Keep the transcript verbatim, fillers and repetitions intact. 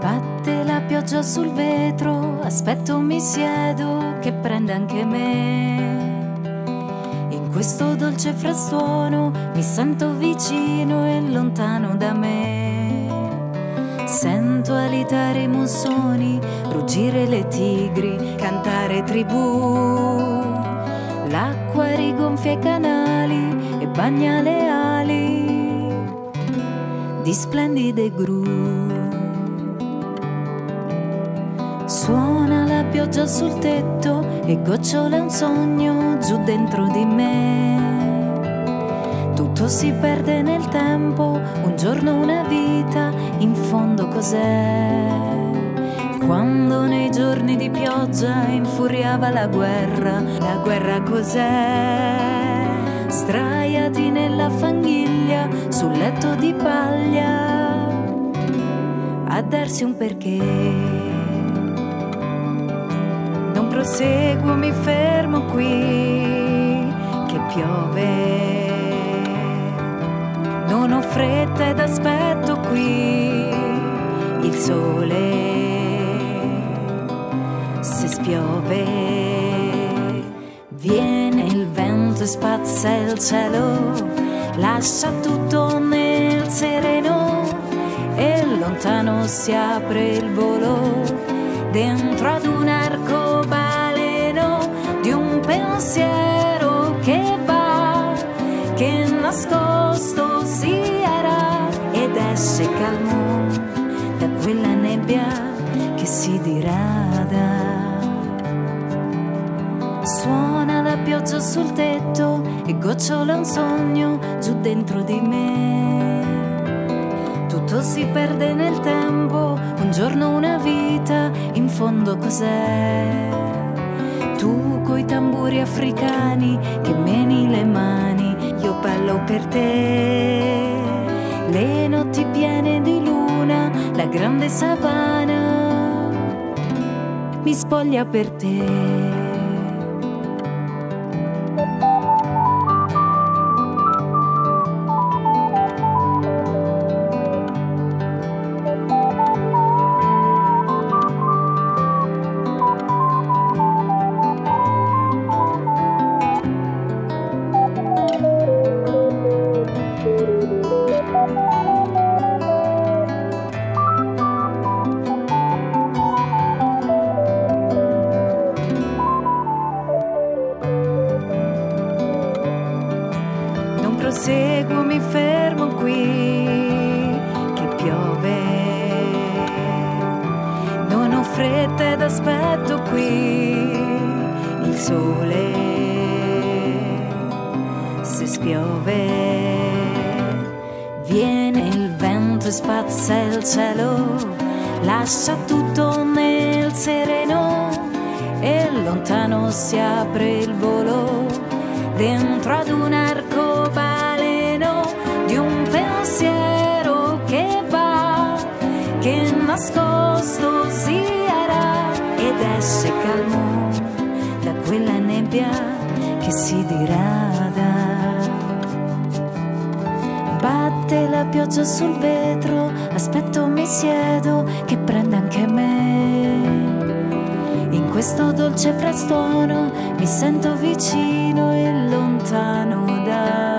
Batte la pioggia sul vetro, aspetto, mi siedo, che prende anche me. In questo dolce frastuono mi sento vicino e lontano da me. Sento alitare i mussoni, ruggire le tigri, cantare tribù. L'acqua rigonfia i canali e bagna le ali di splendide gru. Suona la pioggia sul tetto e gocciola un sogno giù dentro di me. Tutto si perde nel tempo, un giorno una vita, in fondo cos'è? Quando nei giorni di pioggia infuriava la guerra, la guerra cos'è? Straiati nella fanghiglia, sul letto di paglia, a darsi un perché. Non proseguo, mi fermo qui, che piove. Non ho fretta ed aspetto qui il sole. Se spiove, viene il vento e spazza il cielo, lascia tutto nel sereno e lontano si apre il volo dentro ad un arcobaleno di un pensiero che va, che nascosto si era ed esce calmo da quella nebbia che si dirada. Suona la pioggia sul tetto e gocciola un sogno giù dentro di me. Tutto si perde nel tempo, un giorno una vita, in fondo cos'è? Tu coi tamburi africani che meni le mani, io ballo per te. Le notti piene di luna, la grande savana mi spoglia per te. Proseguo, mi fermo qui, che piove. Non ho fretta ed aspetto qui il sole. Se spiove, viene il vento e spazza il cielo, lascia tutto nel sereno e lontano si apre il volo dentro ad un arcobaleno di un pensiero che va, che nascosto si era ed esce calmo da quella nebbia che si dirada. Batte la pioggia sul vetro, aspetto, mi siedo, che prende anche me. In questo dolce frastuono mi sento vicino e lontano da